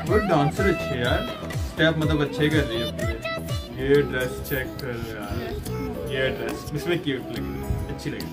वो डांसर अच्छे यार, स्टेप मतलब अच्छे कर रही है पूरे। ये ड्रेस चेक कर यार, ये ड्रेस इसमें क्यूट लगी, अच्छी लगी।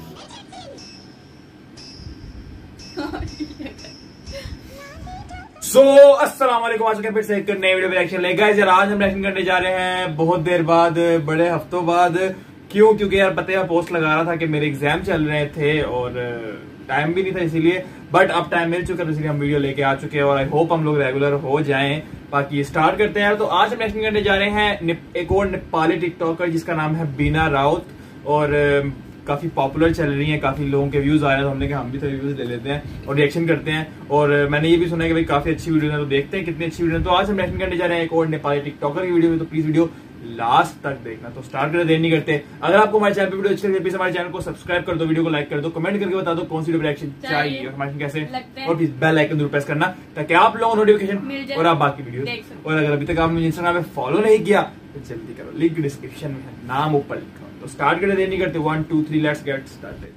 अस्सलाम वालेकुम, आज फिर से एक नए वीडियो पे रिएक्शन ले गाइस। यार आज हम रिएक्शन करने जा रहे हैं बहुत देर बाद, बड़े हफ्तों बाद। क्योंकि यार पता है पोस्ट लगा रहा था कि मेरे एग्जाम चल रहे थे और टाइम भी नहीं था इसीलिए, बट अब टाइम मिल चुका है इसलिए हम वीडियो लेके आ चुके हैं और आई होप हम लोग रेगुलर हो जाएं। बाकी स्टार्ट करते हैं यार। तो आज हम रिएक्शन करने जा रहे हैं एक और नेपाली टिकटॉकर जिसका नाम है बीना राउत और काफी पॉपुलर चल रही है, काफी लोगों के व्यूज आ रहे हैं, तो हमने कहा हम भी थोड़े व्यूज ले लेते हैं और रिएक्शन करते हैं। और मैंने ये भी सुना है कि भाई काफी अच्छी वीडियो है, तो देखते हैं कितनी अच्छी वीडियो है। तो आज हम रिएक्शन करने जा रहे हैं एक और नेपाली टिकटॉकर की वीडियो में, तो प्लीज वीडियो लास्ट तक देखना। तो स्टार्ट करते देर नहीं करते। अगर आपको हमारे चैनल पे वीडियो अच्छी लगे प्लीज हमारे चैनल को सब्सक्राइब कर दो, वीडियो को लाइक कर दो, कमेंट करके बता दो कौन सी वीडियो रिएक्शन चाहिए और हमारे कैसे, और प्लीज बेल आइकन जरूर प्रेस करना ताकि आप लोगों को नोटिफिकेशन और आप बाकी वीडियो। और अगर अभी तक आपने मुझे इंस्टाग्राम पे फॉलो नहीं किया तो जल्दी करो, लिंक डिस्क्रिप्शन में है, नाम ऊपर लिखा। तो स्टार्ट करते देर नहीं करते। 1 2 3 लेट्स गेट स्टार्टेड।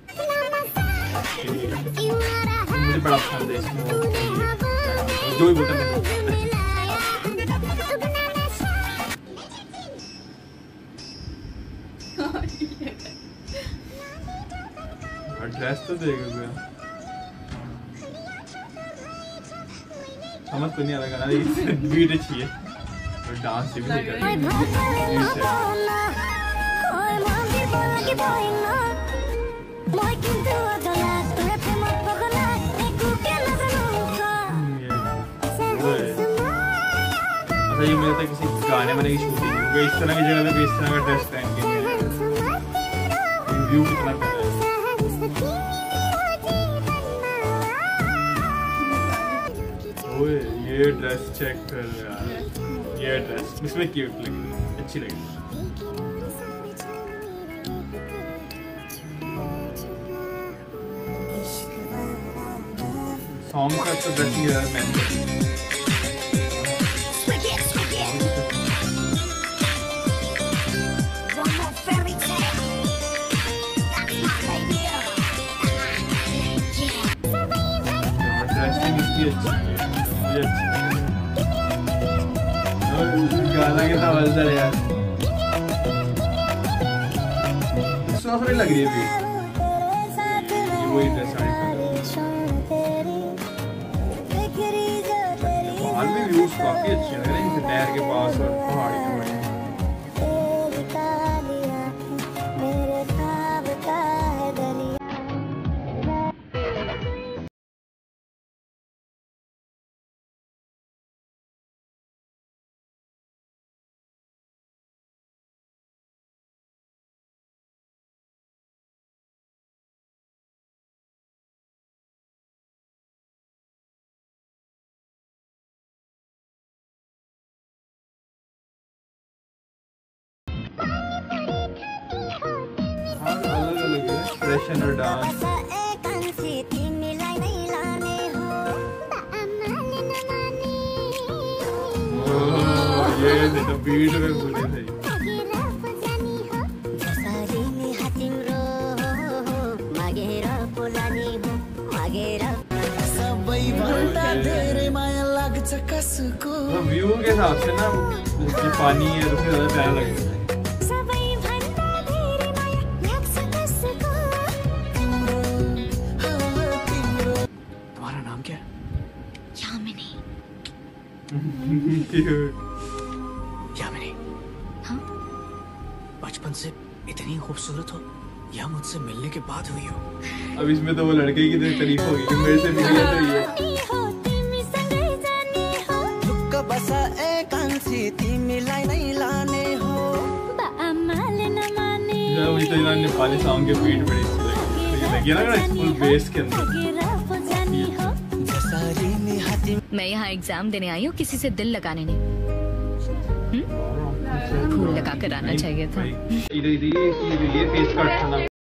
मुझे बड़ा पसंद है इसमें जो भी बोलता है। ड्रेस तो देखो समझ तो नहीं आ रहा ना, बीट अच्छी है और डांस भी नहीं कर रही। अच्छा ये मुझे लगता है किसी गाने वाने की शूटिंग है, इस तरह की जगह पे इस तरह का ड्रेस पहन के व्यू कितना कर रहा है। ओए ये ड्रेस चेक कर यार, ये ड्रेस इसमें क्यूट लगी, अच्छी लगी। सॉन्ग का तो ड्रेसिंग यार मैंने गाना कितना मजेदार है यार, सुना लग रही है वही ड्रेस बाहर में व्यूज काफी अच्छे लग रहे हैं, नहर के पास और पहाड़ी के बड़े। एक्सप्रेशन और डांस ये तो बीट में पूरे थे। व्यू के हिसाब से ना पानी है तो ज्यादा प्यारा लगेगा। यामिनी, हाँ? बचपन से इतनी खूबसूरत हो या मुझसे मिलने के बाद हुई हो? अब इसमें तो वो लड़के की तारीफ होगी कि मेरे से मिली है तो ये मुझे तो नेपाली सॉन्ग के बीट बड़ी अच्छी लगी ना, फुल बेस के अंदर। मैं यहाँ एग्जाम देने आई हूँ, किसी से दिल लगाने नहीं। फूल लगा कर आना चाहिए था। ये फेस कट था ना।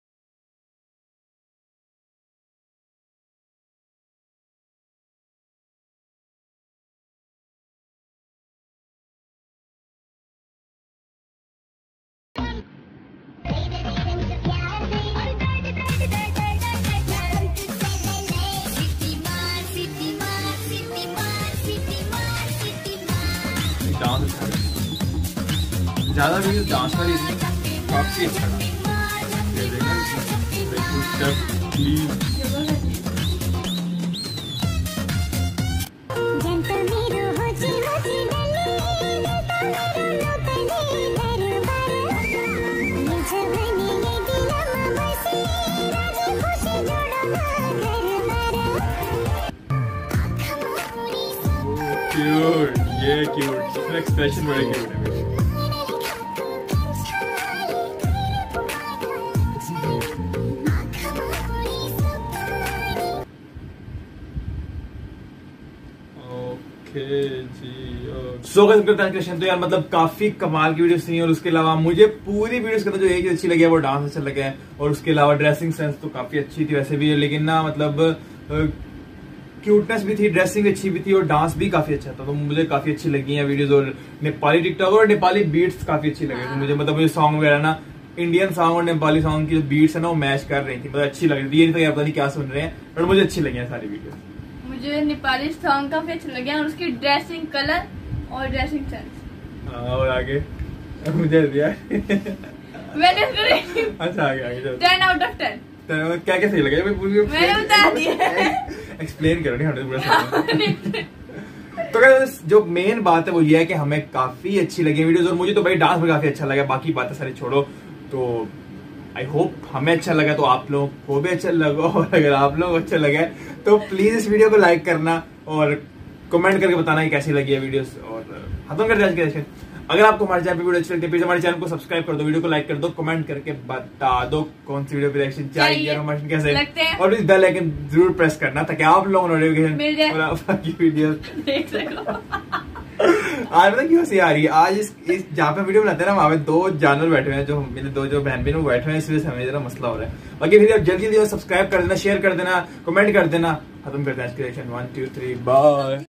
डांस ज्यादा वीडियो डांस वाली थी, काफी अच्छा था। ये देखना क्यूट, ये क्यूट, एक्सप्रेशन बड़े क्यूट है। सो तो यार मतलब काफी कमाल की वीडियोस थी, और उसके अलावा मुझे पूरी वीडियोस के अंदर जो एक चीज अच्छी लगी है वो डांस अच्छा लगा है, और उसके अलावा ड्रेसिंग सेंस तो काफी अच्छी थी वैसे भी, लेकिन ना मतलब क्यूटनेस भी थी, ड्रेसिंग अच्छी भी थी, और डांस भी काफी अच्छा था। तो मुझे काफी अच्छी लगी है वीडियोस, और नेपाली टिकटॉक और नेपाली बीट्स काफी अच्छी लगी थी मुझे। मतलब मुझे सॉन्ग वगैरह ना इंडियन सॉन्ग और नेपाली सॉन्ग की जो बीट्स है ना वो मैच कर रही थी, मतलब अच्छी लग रही थी। ये नहीं था पता नहीं क्या सुन रहे हैं, पर मुझे अच्छी लगी है सारी वीडियो। मुझे नेपाली सॉन्ग काफी अच्छा लगे, और उसकी ड्रेसिंग कलर और ड्रेसिंग सेंस। और आगे मुझे दिया मैंने अच्छा आगे 10 आउट ऑफ 10। क्या क्या सही लगे मैंने बता दिया, एक्सप्लेन करो नहीं हमें पूरा। तो गाइस जो मेन बात है वो ये है कि हमें काफी अच्छी लगी वीडियोस, और मुझे तो भाई डांस में काफी अच्छा लगा, बाकी बातें सारी छोड़ो। तो आई होप हमें अच्छा लगा तो आप लोगों को भी अच्छा लगा, और अगर आप लोगों को अच्छा लगा तो प्लीज इस वीडियो को लाइक करना और कमेंट करके बताना कि कैसी लगी है वीडियोस। और खत्म कर दिया आज के। अगर आपको हमारे चैनल पे वीडियो अच्छी लगती है प्लीज हमारे चैनल को सब्सक्राइब कर दो, वीडियो को लाइक कर दो, कमेंट करके बता दो कौन सी वीडियो पे रिएक्शन चाहिए, कमेंट कैसे, और प्लीज बेल आइकन जरूर प्रेस करना ताकि आप लोगों को नोटिफिकेशन और बाकी वीडियो देख सको। आज पता क्यों हंसी आ रही है, आज इस जहाँ पे वीडियो बनाते हैं ना वहाँ पे 2 जानवर बैठे हुए हैं, जो मेरे 2 जो बहन बहन बैठे हुए हैं, इसलिए हमें जरा मसला हो रहा है। बाकी वीडियो जल्दी जल्दी सब्सक्राइब कर देना, शेयर कर देना, कमेंट कर देना। खत्म करते हैं आज की रिएक्शन। 1 2 3 बाय।